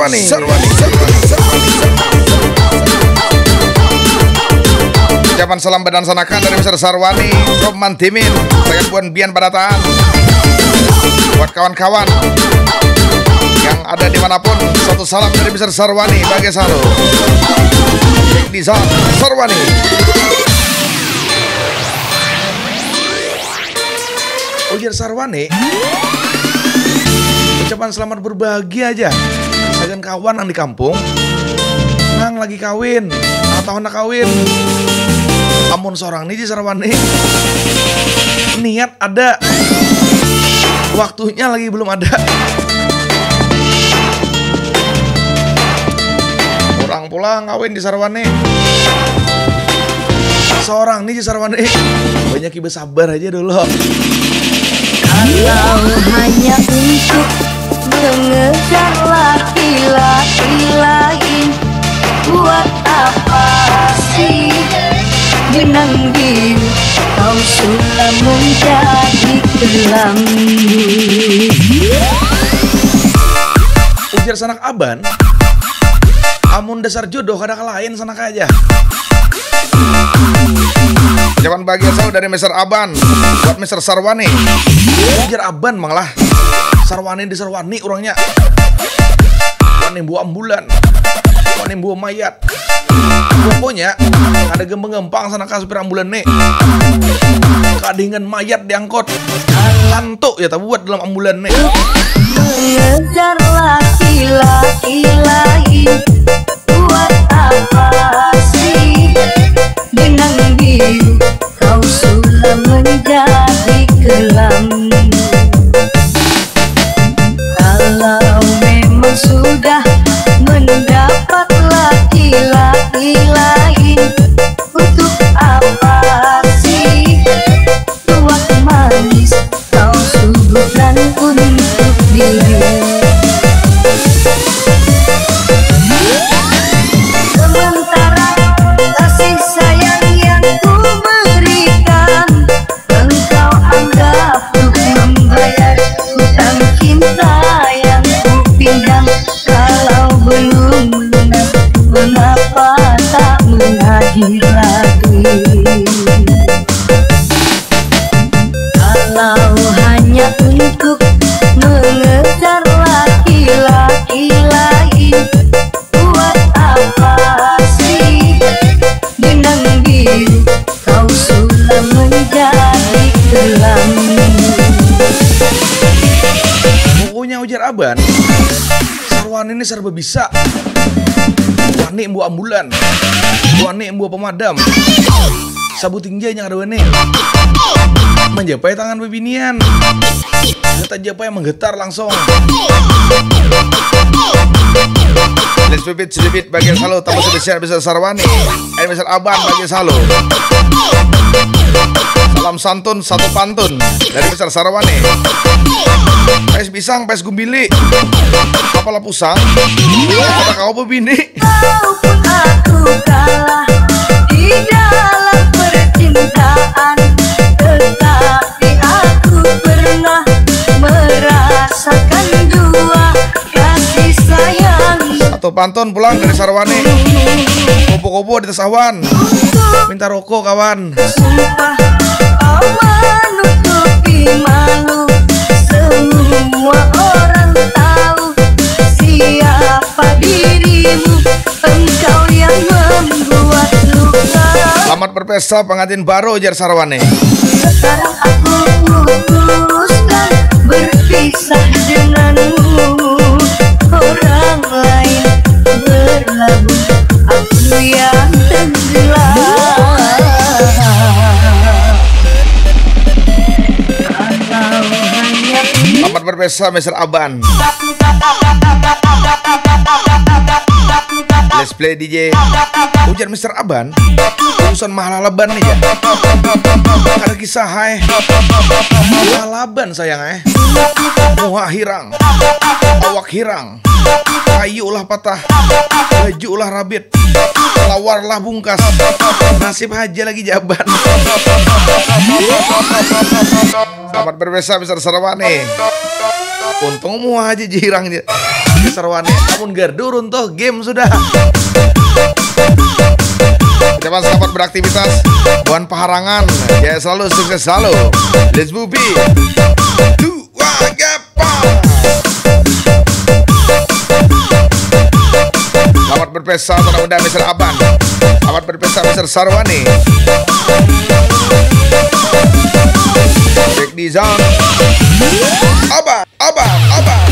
Sarwani. Ucapan salam bedansanakan dari Mr. Sarwani, Rob Mantimin, Sagan Buan Bian Barataan. Buat kawan-kawan yang ada dimanapun, satu salam dari Mr. Sarwani bagi selalu. Design Sarwani. Ujar Sarwani, ucapan selamat berbahagia aja. Sagan kawan yang di kampung, nang lagi kawin atau anak kawin. Amun seorang nih Sarwani, niat ada, waktunya lagi belum ada. Orang pulang kawin di Sarwani, seorang nih Sarwani, banyak ibu sabar aja dulu. Kalau hanya untuk mengejar laki-laki lain, buat apa sih benang biru kau sudah menjadi gelambir. Ujar sanak aban, amun dasar jodoh kada lain sanak aja. Ucapan bahagia selalu dari Mr. Aban buat Mr. Sarwani. Ujar Aban malah Sarwani di Sarwani orangnya. Wani buah ambulan, wani buah mayat. Pokoknya ada gembeng-gempang sana kasupir ambulan nih. Kadingan mayat diangkut. Lantuk ya tak buat dalam ambulan nih. Mengejar laki-laki lain, buat apa sih benang biru kau sudah menjadi gelambir. Kalau memang sudah mendapat laki-laki lain, untuk apa sih tuak manis kau suguhkan untuk diri. Sementara kasih sayang yang ku berikan, engkau anggap untuk membayar hutang cinta yang ku pinjam. Kalau belum lunas, mengapa tak menghadir lagi? Kalau hanya untuk mengejar laki-laki lain, buat apa sih benang biru kau sudah menjadi gelambir. Pokoknya ujar Aban, Sarwani ini serba bisa. Wani embu ambulan, wani embu pemadam, sabu tinggi yang ada wani. Menjapai tangan bebinian, kita japai menggetar langsung. Let's pipit selipit bagian salo, tambah sebesar bisa Sarwani, Mr. Aban bagian salo. Salam santun satu pantun dari Mr. Sarwani. Pes pisang, pes gumbili, apalah pusang, kata kau bebini. Walaupun aku kalah di dalam percintaan, tetapi aku pernah merasakan dua kasih sayang. Satu pantun pulang dari Sarwani, kopo-kopo di tas awan, minta rokok kawan. Sumpah kau menutupi malu, semua orang tahu siapa dirimu, engkau yang membuat luka. Selamat berpesta pengantin baru ujar Sarwani. Sekarang aku memutuskan berpisah denganmu, orang lain berlabuh, aku yang tenggelam. Selamat berpesta Mr. Aban. Let's play DJ. Ujar Mr. Aban, urusan mahlalaban nih ya. Ada kisah hai mahlalaban sayang muha hirang, awak hirang, kayu ulah patah, baju ulah rabit, lawar lah bungkas, nasib aja lagi jaban. Selamat berpesta Mr. Sarwani. Untung muha aja jirang. Sarwani, namun gerdu runtuh game sudah. Ucapan selamat beraktivitas Buan Paharangan. Ya selalu sukses selalu. Let's bubi. Dua gapa. Selamat berpesta anak muda Mr. Aban. Selamat berpesta Mr. Sarwani. Cek di zone. Aban.